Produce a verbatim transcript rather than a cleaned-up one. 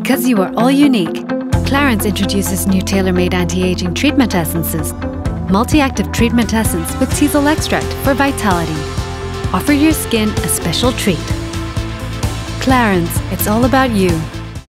Because you are all unique, Clarins introduces new tailor-made anti-aging treatment essences. Multi-active treatment essence with teasel extract for vitality. Offer your skin a special treat. Clarins, it's all about you.